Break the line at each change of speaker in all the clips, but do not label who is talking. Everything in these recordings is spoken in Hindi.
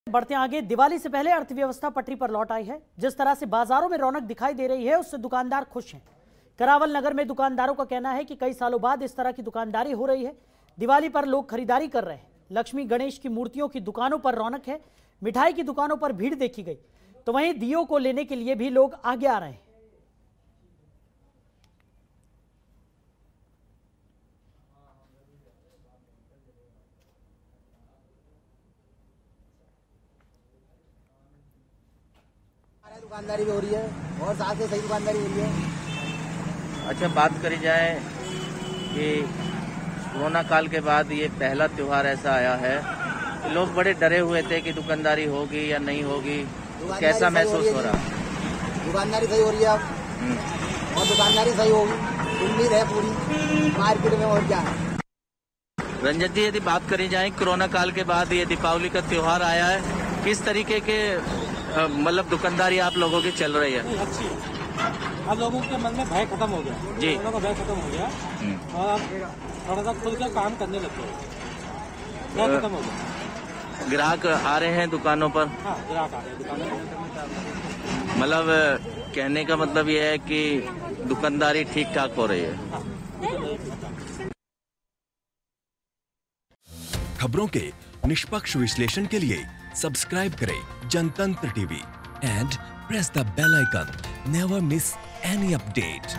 बढ़ते आगे, दिवाली से पहले अर्थव्यवस्था पटरी पर लौट आई है। जिस तरह से बाजारों में रौनक दिखाई दे रही है, उससे दुकानदार खुश हैं। करावल नगर में दुकानदारों का कहना है कि कई सालों बाद इस तरह की दुकानदारी हो रही है। दिवाली पर लोग खरीदारी कर रहे हैं। लक्ष्मी गणेश की मूर्तियों की दुकानों पर रौनक है। मिठाई की दुकानों पर भीड़ देखी गई, तो वहीं दियों को लेने के लिए भी लोग आगे आ रहे हैं।
दुकानदारी भी हो रही है और साथ में सही दुकानदारी हो रही है।
अच्छा, बात करी जाए कि कोरोना काल के बाद ये पहला त्योहार ऐसा आया है कि लोग बड़े डरे हुए थे कि दुकानदारी होगी या नहीं होगी, तो कैसा महसूस हो रहा है?
दुकानदारी सही हो रही है अब, और दुकानदारी सही होगी, उम्मीद है पूरी मार्केट में। और क्या है
रंजन जी, यदि बात करी जाए कोरोना काल के बाद ये दीपावली का त्योहार आया है, किस तरीके के मतलब दुकानदारी आप लोगों की चल रही है?
अच्छी है। अब लोगों के मन में भय खत्म हो गया
जी,
लोगों का भय खत्म हो गया और थोड़ा सा खुल कर काम करने लग गए। भय खत्म हो गया।
ग्राहक आ रहे हैं दुकानों पर?
हाँ, ग्राहक आ रहे हैं दुकानों पर।
मतलब कहने का मतलब ये है कि दुकानदारी ठीक ठाक हो रही है।
खबरों के निष्पक्ष विश्लेषण के लिए सब्सक्राइब करें Jantantra TV and press the bell icon. Never miss any update.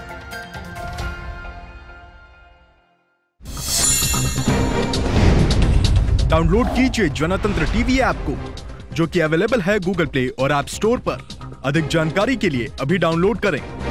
Download कीजिए जनतंत्र टीवी ऐप को, जो कि अवेलेबल है गूगल प्ले और ऐप स्टोर पर। अधिक जानकारी के लिए अभी डाउनलोड करें।